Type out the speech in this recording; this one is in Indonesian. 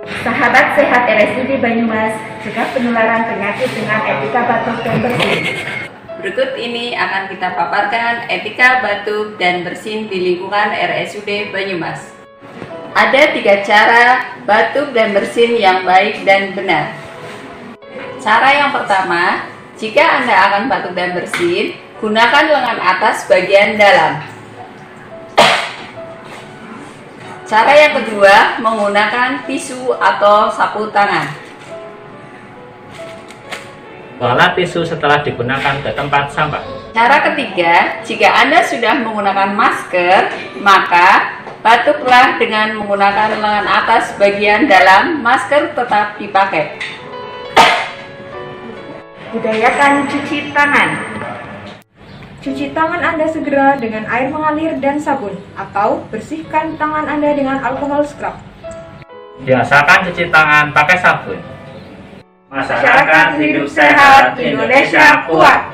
Sahabat sehat RSUD Banyumas, cegah penularan penyakit dengan etika batuk dan bersin. Berikut ini akan kita paparkan etika batuk dan bersin di lingkungan RSUD Banyumas. Ada 3 cara batuk dan bersin yang baik dan benar. Cara yang pertama, jika Anda akan batuk dan bersin, gunakan lengan atas bagian dalam. Cara yang kedua, menggunakan tisu atau sapu tangan. Buanglah tisu setelah digunakan ke tempat sampah. Cara ketiga, jika Anda sudah menggunakan masker, maka batuklah dengan menggunakan lengan atas bagian dalam, masker tetap dipakai. Budayakan cuci tangan. Cuci tangan Anda segera dengan air mengalir dan sabun, atau bersihkan tangan Anda dengan alkohol scrub. Biasakan cuci tangan pakai sabun. Masyarakat hidup sehat, Indonesia kuat.